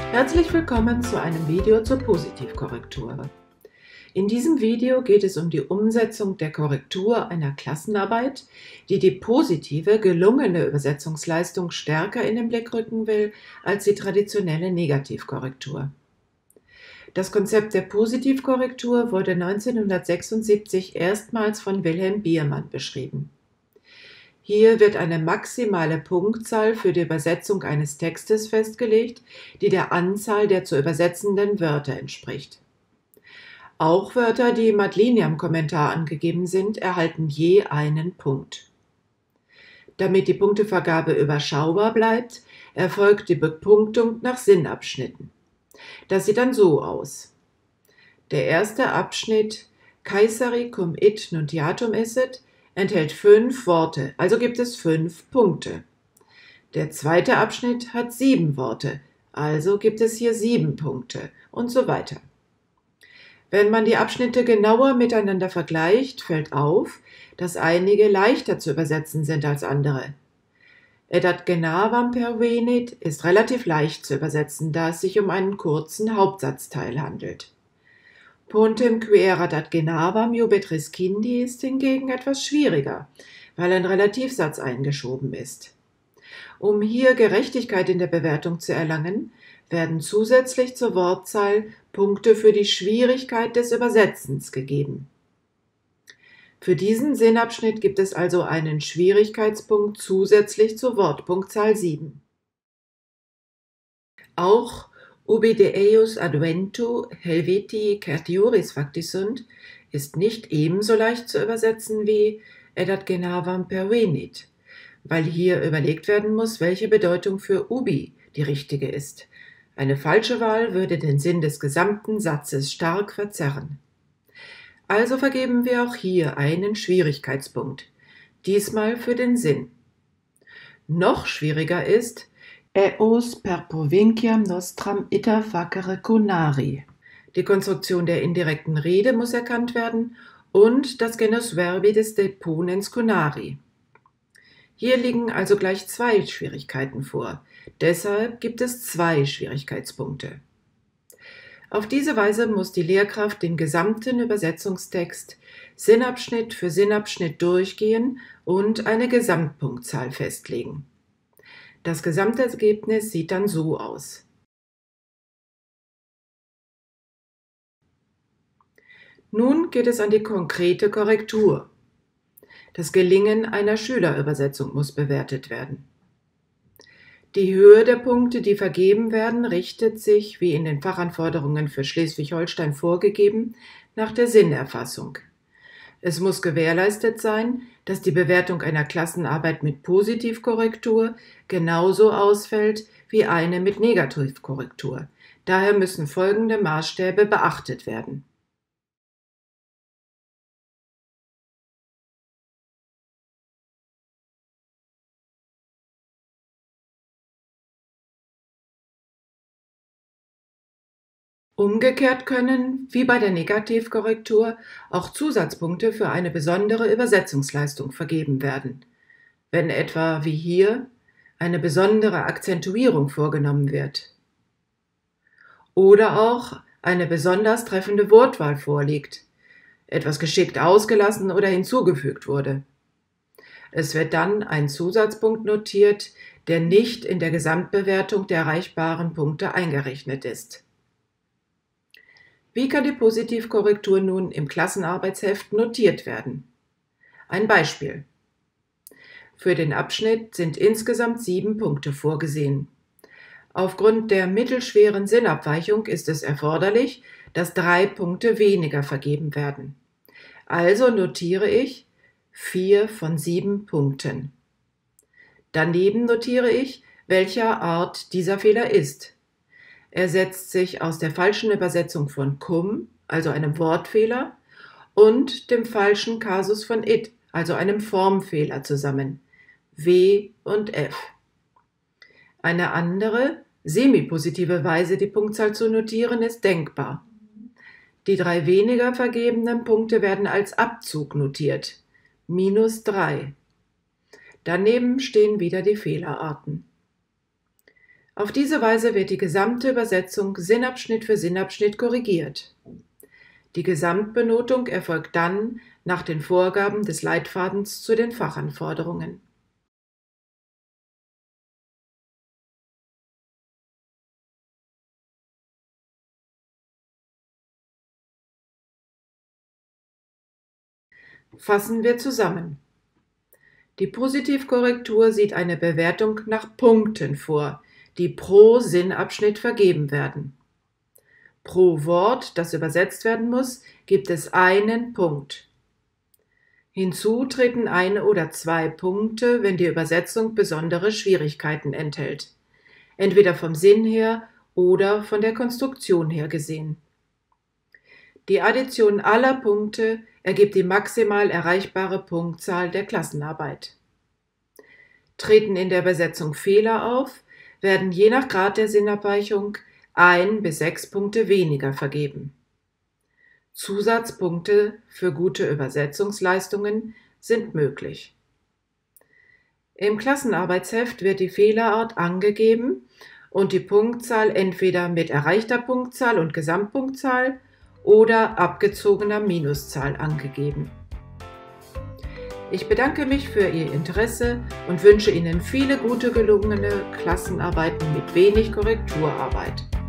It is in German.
Herzlich willkommen zu einem Video zur Positivkorrektur. In diesem Video geht es um die Umsetzung der Korrektur einer Klassenarbeit, die die positive, gelungene Übersetzungsleistung stärker in den Blick rücken will als die traditionelle Negativkorrektur. Das Konzept der Positivkorrektur wurde 1976 erstmals von Wilhelm Biermann beschrieben. Hier wird eine maximale Punktzahl für die Übersetzung eines Textes festgelegt, die der Anzahl der zu übersetzenden Wörter entspricht. Auch Wörter, die im Ad-Liniam-Kommentar angegeben sind, erhalten je einen Punkt. Damit die Punktevergabe überschaubar bleibt, erfolgt die Bepunktung nach Sinnabschnitten. Das sieht dann so aus. Der erste Abschnitt Caesari cum id nuntiatum esset enthält 5 Worte, also gibt es 5 Punkte. Der zweite Abschnitt hat 7 Worte, also gibt es hier 7 Punkte und so weiter. Wenn man die Abschnitte genauer miteinander vergleicht, fällt auf, dass einige leichter zu übersetzen sind als andere. Ed ad genavam pervenit ist relativ leicht zu übersetzen, da es sich um einen kurzen Hauptsatzteil handelt. Pontem qui erat ad genavam iubet rescindi ist hingegen etwas schwieriger, weil ein Relativsatz eingeschoben ist. Um hier Gerechtigkeit in der Bewertung zu erlangen, werden zusätzlich zur Wortzahl Punkte für die Schwierigkeit des Übersetzens gegeben. Für diesen Sinnabschnitt gibt es also einen Schwierigkeitspunkt zusätzlich zur Wortpunktzahl 7. Auch ubi de eius adventu Helvetii certioris facti sunt ist nicht ebenso leicht zu übersetzen wie ed ad genavam pervenit, weil hier überlegt werden muss, welche Bedeutung für ubi die richtige ist. Eine falsche Wahl würde den Sinn des gesamten Satzes stark verzerren. Also vergeben wir auch hier einen Schwierigkeitspunkt, diesmal für den Sinn. Noch schwieriger ist eos per provinciam nostram ita facere conari. Die Konstruktion der indirekten Rede muss erkannt werden und das Genus verbi des deponens conari. Hier liegen also gleich 2 Schwierigkeiten vor. Deshalb gibt es 2 Schwierigkeitspunkte. Auf diese Weise muss die Lehrkraft den gesamten Übersetzungstext Sinnabschnitt für Sinnabschnitt durchgehen und eine Gesamtpunktzahl festlegen. Das Gesamtergebnis sieht dann so aus. Nun geht es an die konkrete Korrektur. Das Gelingen einer Schülerübersetzung muss bewertet werden. Die Höhe der Punkte, die vergeben werden, richtet sich, wie in den Fachanforderungen für Schleswig-Holstein vorgegeben, nach der Sinnerfassung. Es muss gewährleistet sein, dass die Bewertung einer Klassenarbeit mit Positivkorrektur genauso ausfällt wie eine mit Negativkorrektur. Daher müssen folgende Maßstäbe beachtet werden. Umgekehrt können, wie bei der Negativkorrektur, auch Zusatzpunkte für eine besondere Übersetzungsleistung vergeben werden, wenn etwa, wie hier, eine besondere Akzentuierung vorgenommen wird. Oder auch eine besonders treffende Wortwahl vorliegt, etwas geschickt ausgelassen oder hinzugefügt wurde. Es wird dann ein Zusatzpunkt notiert, der nicht in der Gesamtbewertung der erreichbaren Punkte eingerechnet ist. Wie kann die Positivkorrektur nun im Klassenarbeitsheft notiert werden? Ein Beispiel. Für den Abschnitt sind insgesamt 7 Punkte vorgesehen. Aufgrund der mittelschweren Sinnabweichung ist es erforderlich, dass 3 Punkte weniger vergeben werden. Also notiere ich 4 von 7 Punkten. Daneben notiere ich, welcher Art dieser Fehler ist. Er setzt sich aus der falschen Übersetzung von cum, also einem Wortfehler, und dem falschen Kasus von id, also einem Formfehler zusammen, W und F. Eine andere, semipositive Weise, die Punktzahl zu notieren, ist denkbar. Die 3 weniger vergebenen Punkte werden als Abzug notiert, -3. Daneben stehen wieder die Fehlerarten. Auf diese Weise wird die gesamte Übersetzung Sinnabschnitt für Sinnabschnitt korrigiert. Die Gesamtbenotung erfolgt dann nach den Vorgaben des Leitfadens zu den Fachanforderungen. Fassen wir zusammen. Die Positivkorrektur sieht eine Bewertung nach Punkten vor, die pro Sinnabschnitt vergeben werden. Pro Wort, das übersetzt werden muss, gibt es einen Punkt. Hinzu treten 1 oder 2 Punkte, wenn die Übersetzung besondere Schwierigkeiten enthält, entweder vom Sinn her oder von der Konstruktion her gesehen. Die Addition aller Punkte ergibt die maximal erreichbare Punktzahl der Klassenarbeit. Treten in der Übersetzung Fehler auf, werden je nach Grad der Sinnabweichung 1 bis 6 Punkte weniger vergeben. Zusatzpunkte für gute Übersetzungsleistungen sind möglich. Im Klassenarbeitsheft wird die Fehlerart angegeben und die Punktzahl entweder mit erreichter Punktzahl und Gesamtpunktzahl oder abgezogener Minuszahl angegeben. Ich bedanke mich für Ihr Interesse und wünsche Ihnen viele gute gelungene Klassenarbeiten mit wenig Korrekturarbeit.